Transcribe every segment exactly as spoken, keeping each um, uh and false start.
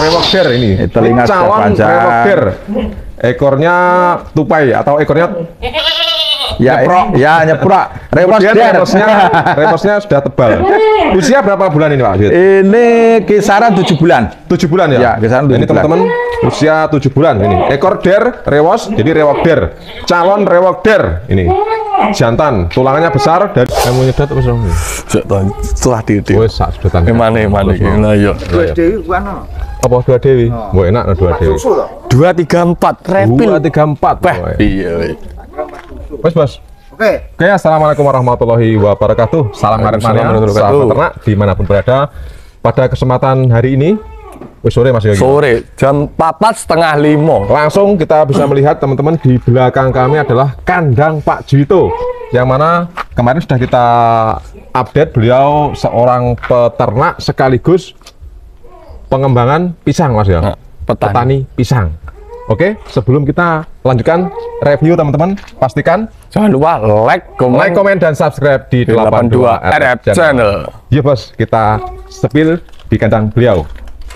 rewokder ini. ini telinga calon rewokder. Ekornya tupai atau ekornya ya, nyeprok. ya nyeprok. Rewosnya, rewosnya sudah tebal. Usia berapa bulan ini Pak? Ini kisaran tujuh bulan. Tujuh bulan ya? Ya, kisaran tujuh ini teman-teman usia tujuh bulan ini. Ekor der, rewos, jadi rewokder. Calon rewokder ini. Jantan, tulangannya besar dan kamu nyedat apa sih? Setelah di di. Wes sak sedotan. Mana mana nah yo. Apa dua dewi? Wah enak no dua dewi. Dua tiga empat repil. Dua tiga empat. Iya. Wes bos. Oke. Oke, assalamualaikum warahmatullahi wabarakatuh. Salam karet mania, sahabat ternak dimanapun berada. Pada kesempatan hari ini, wes sore Mas Yogi. Sore jam empat setengah lima. Langsung kita bisa melihat teman-teman di belakang kami adalah kandang Pak Juwito, yang mana kemarin sudah kita update beliau seorang peternak sekaligus pengembangan pisang Mas ya. Nah, petani. petani pisang. Oke, sebelum kita lanjutkan review teman-teman, pastikan Jangan lupa like, komen, like, komen dan subscribe di delapan puluh dua R F Channel. Ya bos, kita sepil di kandang beliau.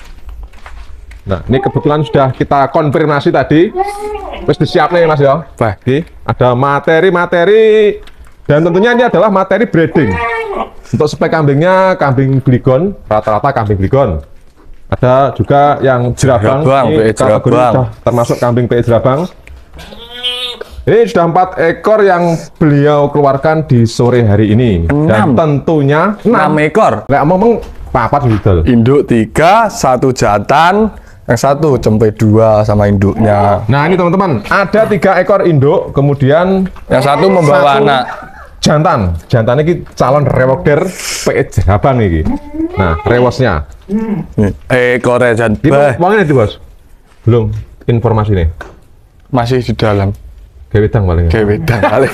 Nah, ini kebetulan sudah kita konfirmasi tadi. Terus disiap nih Mas ya. Oke, ada materi-materi dan tentunya ini adalah materi breeding. Untuk spek kambingnya kambing Gligon, rata-rata kambing Gligon. Ada juga yang jerabang, jerabang ini kategori sudah termasuk kambing P E jerabang. Ini sudah empat ekor yang beliau keluarkan di sore hari ini. Dan tentunya enam ekor. Nggak ngomong papat gitu. Induk tiga, satu jantan, yang satu cempe dua sama induknya. Nah ini teman-teman, ada tiga ekor induk, kemudian yang satu membawa satu anak. Jantan, jantan ini calon rewokder P E jerabang ini. Nah, rewosnya. Ekornya jantan. Uangnya itu bos? Belum informasi nih. Masih di dalam. Kewedang paling. Kewedang paling.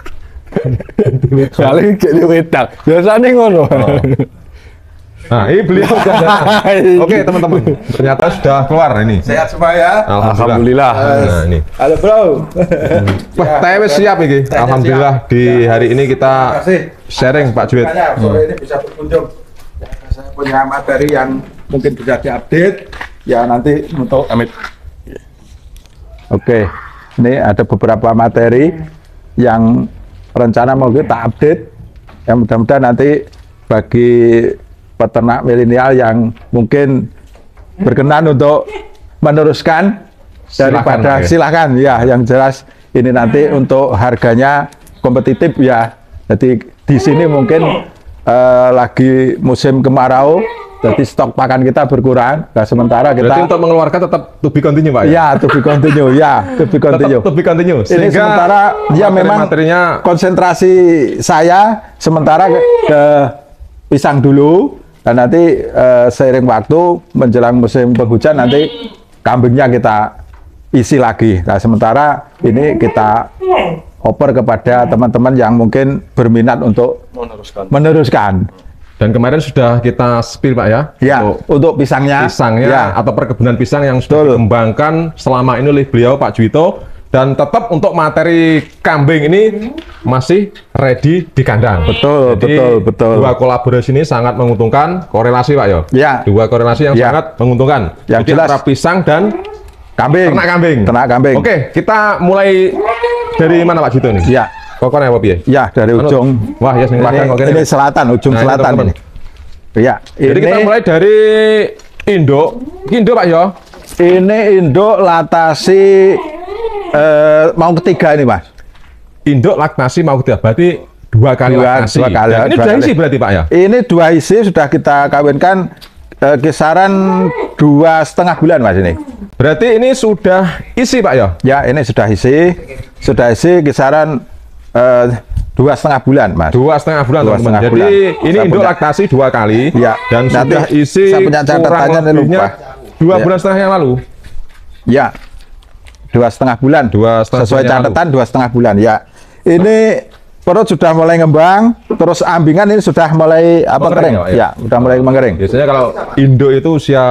Paling kewedang. Biasanya ngono. Oh. Nah, ini beliau sudah datang. Oke, teman-teman. Ternyata sudah keluar ini. Sehat semua ya. Alhamdulillah. Alhamdulillah. Nah, ini. Halo, Bro. Wah, T W siap ini. Alhamdulillah di hari ini kita sharing Pak Juwit. Sore ini bisa berkunjung. Ya, saya punya materi yang mungkin bisa diupdate. Ya, nanti untuk Amit. Oke, ini ada beberapa materi yang rencana mau kita update. Yang mudah-mudahan nanti bagi peternak milenial yang mungkin berkenan untuk meneruskan daripada silakan, silakan ya, yang jelas ini nanti untuk harganya kompetitif ya. Jadi di sini mungkin uh, lagi musim kemarau, jadi stok pakan kita berkurang. Nah, sementara kita berarti untuk mengeluarkan tetap to be continue Pak ya? Ya, to be continue, ya, to be continue. Tetap to be continue. Ini sementara ya memang materinya konsentrasi saya sementara ke, ke pisang dulu. Dan nanti uh, seiring waktu menjelang musim penghujan nanti kambingnya kita isi lagi. Nah sementara ini kita oper kepada teman-teman yang mungkin berminat untuk meneruskan. meneruskan. Dan kemarin sudah kita spill Pak ya? Ya, untuk, untuk pisangnya. Pisangnya ya. Atau perkebunan pisang yang sudah Betul. dikembangkan selama ini oleh beliau Pak Juwito. Dan tetap untuk materi kambing ini masih ready di kandang. Betul, Jadi, betul, betul. Dua kolaborasi ini sangat menguntungkan, korelasi Pak Yo. Ya. Dua korelasi yang ya. sangat menguntungkan. Yang Jadi jelas. antara pisang dan Kambing. ternak kambing. Ternak kambing. Oke, kita mulai dari mana Pak Juwito nih? Ya. Pokoknya apa piye? Ya, dari ujung. Wah, ya ini, ini, ini selatan, ujung nah, selatan ini. ini. Ya, Jadi ini, kita mulai dari induk. Induk Pak Yo. Ini induk latasi eh, mau ketiga ini Mas. Induk laktasi mau ketiga, berarti dua kali Dua, laktasi. dua kali, Dan ini dua dua kali. isi berarti Pak ya? Ini dua isi sudah kita kawinkan eh, kisaran dua setengah bulan Mas ini. Berarti ini sudah isi Pak ya? Ya ini sudah isi, sudah isi kisaran eh, dua setengah bulan Mas. Dua setengah bulan Dua teman-teman. setengah Jadi bulan. ini Saya induk punya- laktasi dua kali. Ya. Dan Nanti sudah isi saya punya kurang catatannya, ini lebihnya lupa. dua Ya. bulan setengah yang lalu. Ya, dua setengah bulan. Dua setengah Sesuai bulan catatan dua setengah bulan. Ya, ini perut sudah mulai ngembang, terus ambingan ini sudah mulai apa Mengering, kering. ya, Pak, ya? Ya, sudah mulai mengering. Biasanya kalau induk itu usia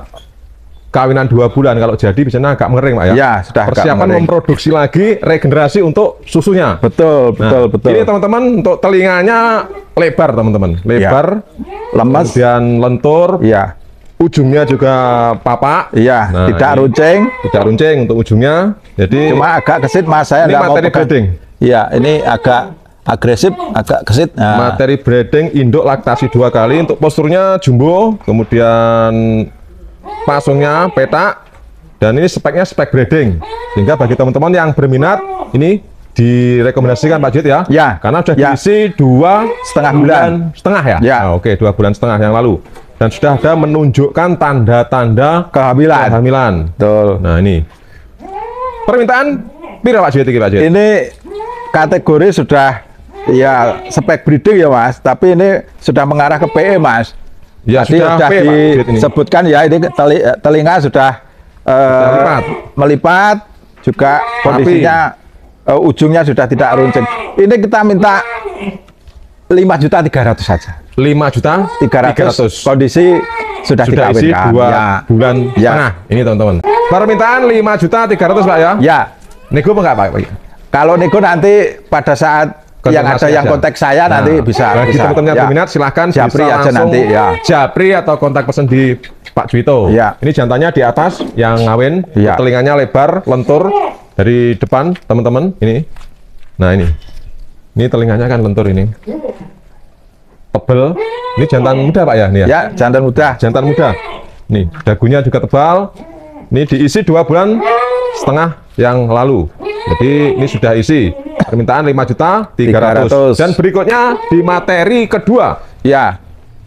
kawinan dua bulan, kalau jadi biasanya agak mengering Pak ya? Ya, sudah agak Persiapan mengering. memproduksi lagi regenerasi untuk susunya. Betul, betul, Nah, betul. Ini teman-teman untuk telinganya lebar teman-teman, lebar, lemes, kemudian lentur, ya, ujungnya juga papak. Iya, Nah, tidak ini runcing. Tidak runcing untuk ujungnya. Jadi Cuma agak kesit mas, saya ini nggak mau materi pegang. breeding. Iya, ini agak agresif, agak kesit. Nah, Materi breeding induk laktasi dua kali. Untuk posturnya jumbo, kemudian pasungnya petak, dan ini speknya spek breeding. Sehingga bagi teman-teman yang berminat, ini direkomendasikan Pak Jit ya. Ya. Karena sudah Ya. diisi dua Setengah bulan. setengah ya. Ya. Nah, oke, dua bulan setengah yang lalu. Dan sudah ada menunjukkan tanda-tanda kehamilan. kehamilan. Betul. Nah ini permintaan pira Pak Jit iki Pak Jit? Ini kategori sudah ya spek breeding ya mas, tapi ini sudah mengarah ke P E mas. Ya, Tadi sudah sudah P, Pak Jit, ini. disebutkan ya ini teli, telinga sudah, eh, lipat. melipat, juga kondisinya eh, ujungnya sudah tidak runcing. Ini kita minta lima juta tiga ratus saja. lima juta tiga ratus. Kondisi sudah, Sudah isi dikawinkan. dua Ya. bulan Ya. setengah. Ini teman-teman. Permintaan lima juta tiga ratus Pak ya? Ya. Nego apa enggak Pak? Kalau nego nanti pada saat yang ada Konfirmasi yang aja. kontak saya Nah, nanti bisa. bagi bisa. teman-teman yang Ya. berminat silahkan Japri bisa aja langsung nanti ya. Japri atau kontak pesan di Pak Juwito. Ya. Ini jantannya di atas yang ngawin, Ya. telinganya lebar, lentur dari depan teman-teman ini. Nah ini, ini telinganya kan lentur ini, tebel. Ini jantan muda Pak ya? Nih ya. Ya, jantan muda. Jantan muda. Nih, dagunya juga tebal. Ini diisi dua bulan setengah yang lalu. Jadi ini sudah isi. Permintaan lima juta tiga ratus. tiga ratus. Dan berikutnya di materi kedua. Ya.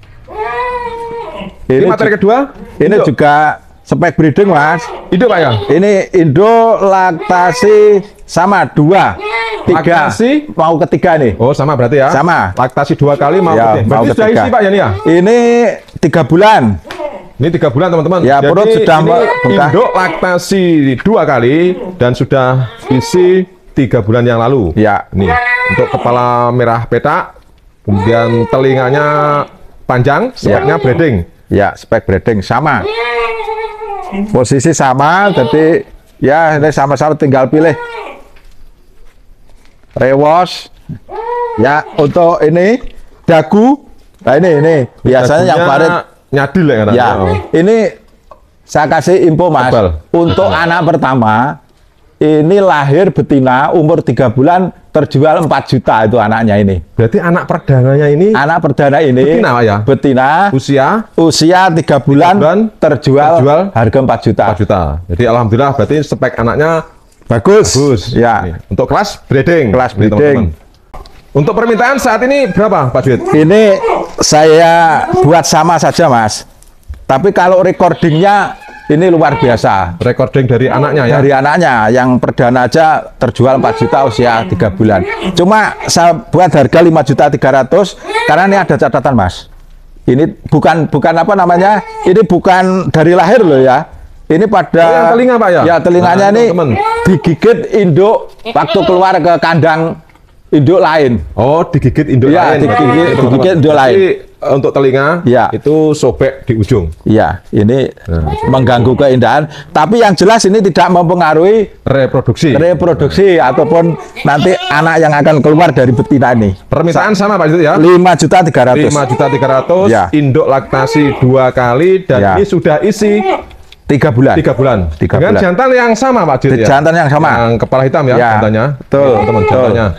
Di Ini materi ju- kedua, Ini Indo. juga spek breeding mas. Hidup Pak ya? Ini Indo laktasi sama dua, tiga, Laktasi? mau ketiga nih. Oh sama berarti ya? Sama. Laktasi dua kali mau Ya, ketiga. mau Berarti sudah ketiga. isi Pak ya nih ya? Ini tiga bulan. Ini tiga bulan teman-teman. Ya, Jadi perut sudah ini buka. induk laktasi dua kali dan sudah isi tiga bulan yang lalu. Ya. Nih untuk kepala merah petak, kemudian telinganya panjang, speknya breeding. Ya, spek breeding sama. Posisi sama, jadi ya ini sama-sama tinggal pilih. Rewos. Ya, untuk ini dagu. Nah ini ini biasanya yang Dagunya baret. nyadil ya kan? Ya, Oh. ini saya kasih info mas. Tebal. Untuk anak pertama, ini lahir betina umur tiga bulan terjual empat juta itu anaknya ini. Berarti anak perdananya ini Anak perdana ini Betina, Pak, ya? betina usia usia tiga bulan, bulan terjual, terjual harga empat juta. empat juta. Jadi alhamdulillah berarti spek anaknya Bagus. bagus. Ya. Nih, untuk kelas breeding. Kelas Nih, breeding. teman-teman. Untuk permintaan saat ini berapa Pak Juwit? Ini saya buat sama saja mas. Tapi kalau recordingnya ini luar biasa. Recording dari anaknya ya? Dari anaknya yang perdana aja terjual empat juta usia tiga bulan. Cuma saya buat harga lima juta tiga ratus karena ini ada catatan mas. Ini bukan bukan apa namanya? Ini bukan dari lahir loh ya. Ini pada Oh, yang telinga, Pak, ya? Ya telinganya Nah, ini teman-teman. digigit induk waktu keluar ke kandang induk lain. Oh, digigit induk Ya, lain. digigit- Berarti, teman-teman. digigit induk Berarti, lain. eh, untuk telinga Ya. itu sobek di ujung. Iya, ini Nah. mengganggu keindahan. Tapi yang jelas ini tidak mempengaruhi Reproduksi. reproduksi ataupun nanti anak yang akan keluar dari betina ini. Permintaan sama Pak Juwit ya? lima juta tiga ratus. lima juta tiga ratus. Ya. Induk laktasi dua kali dan Ya. ini sudah isi tiga bulan. tiga bulan. Tiga Dengan bulan. jantan yang sama Pak Juwit ya? Jantan yang sama. Yang kepala hitam ya, Ya, jantannya. betul, Ini, teman-teman, betul. jantannya.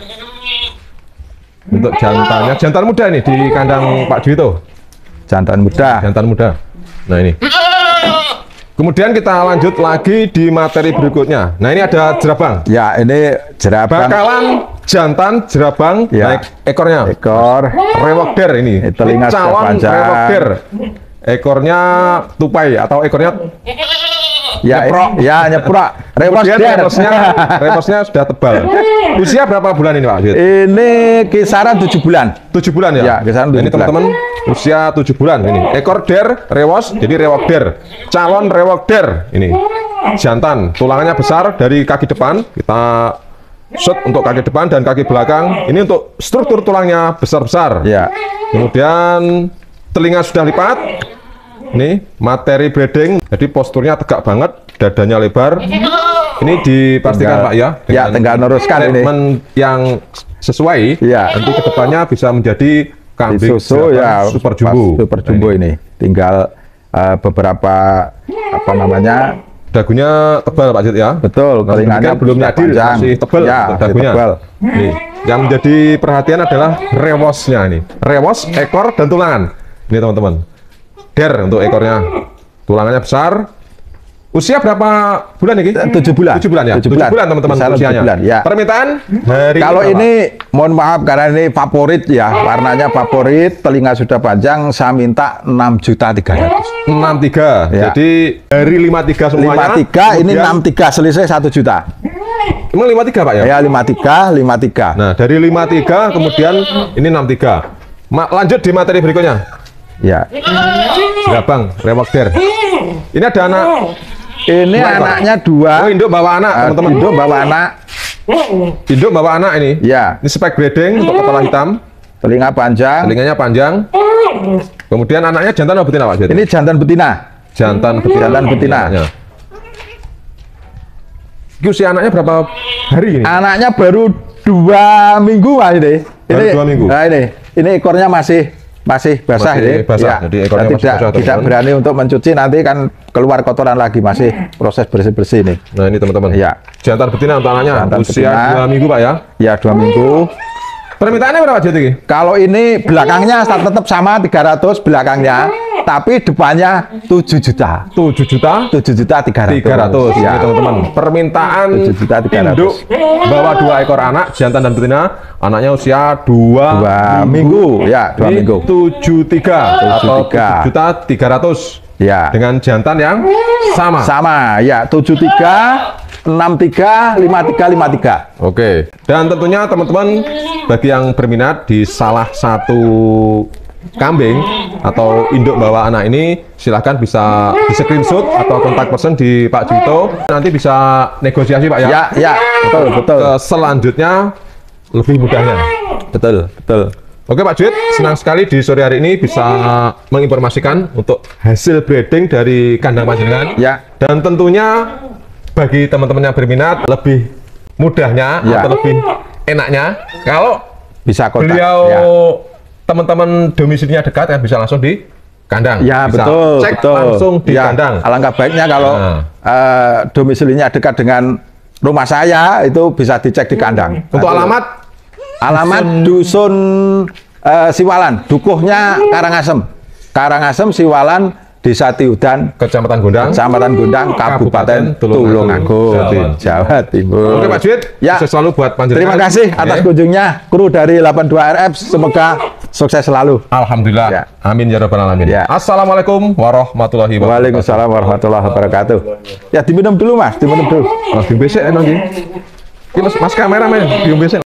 Untuk jantannya, jantan muda nih di kandang Pak Juwito. Jantan muda. Jantan muda. Nah ini. Kemudian kita lanjut lagi di materi berikutnya. Nah ini ada jerabang. Ya, ini jerabang Bakalan jantan jerabang Ya. naik ekornya. ekor. Rewokder ini. Eh, telinga Ini sudah calon panjang. rewokder. Ekornya tupai atau ekornya Ya, nyeprok. ya nyeprok. Rewos Kemudian der. reposnya, reposnya sudah tebal. Usia berapa bulan ini Pak Juwit? Ini kisaran tujuh bulan. tujuh bulan ya? Ya, kisaran Nah, ini tujuh bulan. teman-teman usia tujuh bulan ini. Ekor der, rewos, jadi rewokder. Calon rewokder ini. Jantan, tulangannya besar dari kaki depan. Kita shoot untuk kaki depan dan kaki belakang. Ini untuk struktur tulangnya besar-besar. Ya. Kemudian telinga sudah lipat. Ini materi breeding, jadi posturnya tegak banget, dadanya lebar. Ini dipastikan Tinggal- Pak ya? ya, tinggal neruskan ini. treatment yang sesuai. Ya. Nanti kedepannya bisa menjadi kambing Susu jerapang ya super pas jumbo. super Nah, jumbo ini. ini. Tinggal uh, beberapa apa namanya dagunya tebal Pak Jit ya. betul Nah, telinganya belum nyadil, panjang. masih tebal ya, untuk masih dagunya. tebal. Nih, yang menjadi perhatian adalah rewosnya ini. Rewos, ekor, dan tulangan. Ini teman-teman. Der untuk ekornya. Tulangannya besar. Usia berapa bulan ini? Tujuh bulan. Tujuh bulan ya. Tujuh Tujuh bulan. bulan teman-teman Kisaran tujuh usianya. bulan, ya. Permintaan hari Kalau berapa? ini mohon maaf karena ini favorit ya, warnanya favorit, telinga sudah panjang, saya minta enam juta tiga ratus. enam tiga. Ya. Jadi dari lima tiga semuanya. lima tiga ini kemudian- enam tiga selisih satu juta. Emang lima tiga Pak ya? Ya lima tiga, lima tiga. Nah, dari lima tiga kemudian ini enam tiga. Ma lanjut di materi berikutnya. Ya. Gabang, rewok der. Ini ada anak. Ini Dua, anaknya dua. Oh, induk bawa anak, Eh, teman-teman. Induk bawa anak. Induk bawa anak ini. Ya. Ini spek breeding untuk kepala hitam, Telinga panjang. telinganya panjang. Kemudian anaknya jantan atau betina Pak Jit? Ini jantan betina. jantan betina. Jantan betina. Anaknya. Ini usia anaknya berapa hari ini? Anaknya baru dua minggu mas ini. Baru Ini dua minggu? Nah ini, ini ekornya masih masih basah Masih ini. basah, jadi ekornya Nah, masih tidak basah, tidak teman-teman. berani untuk mencuci nanti kan keluar kotoran lagi masih proses bersih bersih ini. Nah, ini teman-teman. Ya. Jantan betina untuk anaknya. Jantan Usia betina. dua minggu Pak ya. Ya dua minggu. Permintaannya berapa Jit ini? Kalau ini belakangnya tetap sama tiga ratus belakangnya, tapi depannya tujuh juta. tujuh juta tujuh juta tiga ratus. tiga ratus Ya. ini teman-teman. Permintaan tujuh juta tiga ratus. induk bawa dua ekor anak jantan dan betina, anaknya usia dua Dua minggu, ya, dua Ini minggu. tujuh tiga atau tujuh tiga. tujuh juta tiga ratus Ya. dengan jantan yang sama. Sama, ya tujuh tiga, enam tiga, lima tiga, lima tiga. Oke. Dan tentunya teman-teman bagi yang berminat di salah satu kambing atau induk bawa anak ini, silahkan bisa di screenshot atau kontak person di Pak Juwito. Nanti bisa negosiasi Pak ya. Ya, ya, betul, betul, Ke selanjutnya lebih mudahnya. betul, betul. Oke Pak Juwit, senang sekali di sore hari ini bisa menginformasikan untuk hasil breeding dari kandang panjenengan. Ya. Dan tentunya bagi teman-teman yang berminat lebih mudahnya Ya. atau lebih enaknya kalau Bisa kontak. beliau Ya. teman-teman domisilinya dekat kan bisa langsung di kandang. Ya, bisa betul, cek betul. langsung di Ya, kandang. Alangkah baiknya kalau Nah. eh, domisilinya dekat dengan rumah saya itu bisa dicek di kandang. Untuk Nanti- alamat alamat dusun eh, Siwalan, dukuhnya Karangasem. Karangasem Siwalan, Desa Tiudan, Kecamatan Gondang. Kecamatan Gondang, Kabupaten Tulungagung, Jawa Jawa Timur. Oke Pak Juwit, Ya. sukses selalu buat panjenengan. Terima kasih atas Oke. kunjungnya kru dari delapan puluh dua R F. Semoga sukses selalu. Alhamdulillah. Ya. Amin ya rabbal alamin. Ya. Assalamualaikum warahmatullahi wabarakatuh. Waalaikumsalam warahmatullahi wabarakatuh. Ya diminum dulu mas, diminum dulu. Mas, diumbesek enak iki. Iki Mas, Mas kameramen, diumbesek.